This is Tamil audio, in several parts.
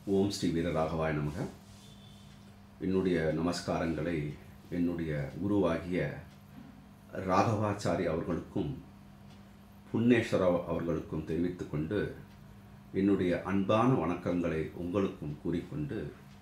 ஓம் ஸ்ரீ வீர ராகவாய நமக. என்னுடைய நமஸ்காரங்களை என்னுடைய குருவாகிய ராகவாச்சாரி அவர்களுக்கும் புன்னேஸ்வர அவர்களுக்கும் தெரிவித்துக்கொண்டு என்னுடைய அன்பான வணக்கங்களை உங்களுக்கும் கூறிக்கொண்டு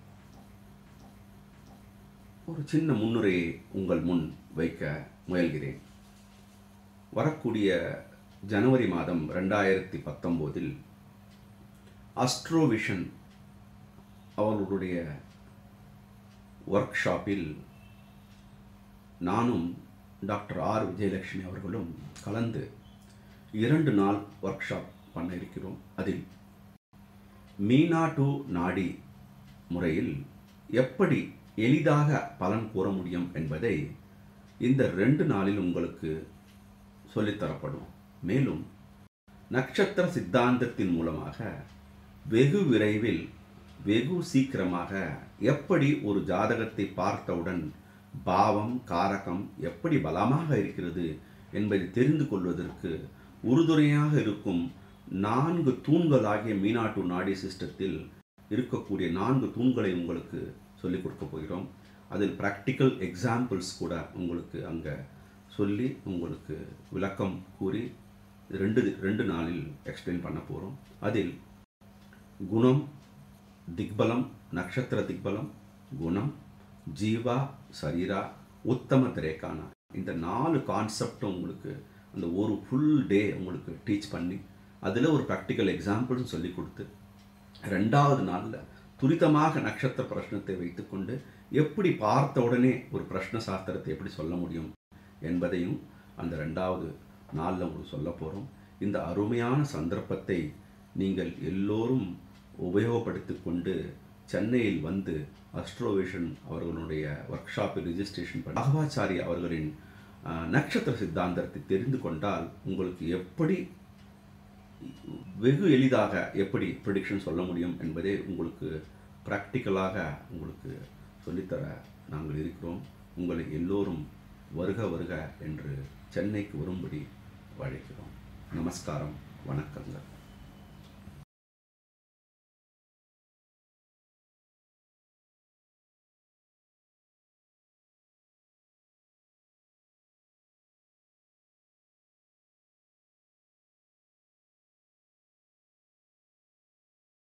ஒரு சின்ன முன்னுரையை உங்கள் முன் வைக்க முயல்கிறேன். வரக்கூடிய ஜனவரி மாதம் 2019 Astro-Vision அவர்களுடைய ஒர்க் ஷாப்பில் நானும் டாக்டர் ஆர் விஜயலட்சுமி அவர்களும் கலந்து 2 நாள் ஒர்க் ஷாப் பண்ண இருக்கிறோம். அதில் மீனா டு நாடி முறையில் எப்படி எளிதாக பலன் கூற முடியும் என்பதை இந்த 2 நாளில் உங்களுக்கு சொல்லித்தரப்படும். மேலும் நட்சத்திர சித்தாந்தத்தின் மூலமாக வெகு விரைவில் வெகு சீக்கிரமாக எப்படி ஒரு ஜாதகத்தை பார்த்தவுடன் பாவம் காரகம் எப்படி பலமாக இருக்கிறது என்பதை தெரிந்து கொள்வதற்கு உறுதுணையாக இருக்கும் 4 தூண்களாகிய மீனா டு நாடி சிஸ்டத்தில் இருக்கக்கூடிய 4 தூண்களை உங்களுக்கு சொல்லிக் கொடுக்க போகிறோம். அதில் ப்ராக்டிக்கல் எக்ஸாம்பிள்ஸ் கூட உங்களுக்கு அங்கே சொல்லி உங்களுக்கு விளக்கம் கூறி 2 நாளில் எக்ஸ்பிளைன் பண்ண போகிறோம். அதில் குணம், திக்பலம், நட்சத்திர திக்பலம், குணம், ஜீவா, சரீரா, உத்தம திரேக்கான இந்த 4 கான்செப்டும் உங்களுக்கு அந்த ஒரு ஃபுல் டே உங்களுக்கு டீச் பண்ணி அதில் ஒரு ப்ராக்டிக்கல் எக்ஸாம்பிள்னு சொல்லி கொடுத்து 2வது நாளில் துரிதமாக நட்சத்திர பிரஷ்னத்தை வைத்துக்கொண்டு எப்படி பார்த்த உடனே ஒரு பிரஷ்ன சாஸ்திரத்தை எப்படி சொல்ல முடியும் என்பதையும் அந்த 2வது நாளில் உங்களுக்கு சொல்ல போகிறோம். இந்த அருமையான சந்தர்ப்பத்தை நீங்கள் எல்லோரும் உபயோகப்படுத்தி கொண்டு சென்னையில் வந்து அஸ்ட்ரோவிஷன் அவர்களுடைய ஒர்க் ஷாப்பில் ரிஜிஸ்ட்ரேஷன் பண்ணி ராகவாச்சாரி அவர்களின் நட்சத்திர சித்தாந்தத்தை தெரிந்து கொண்டால் உங்களுக்கு எப்படி வெகு எளிதாக எப்படி ப்ரெடிக்ஷன் சொல்ல முடியும் என்பதை உங்களுக்கு ப்ராக்டிக்கலாக உங்களுக்கு சொல்லித்தர நாங்கள் இருக்கிறோம். உங்களை எல்லோரும் வருக வருக என்று சென்னைக்கு வரும்படி அழைக்கிறோம். நமஸ்காரம், வணக்கங்கள்.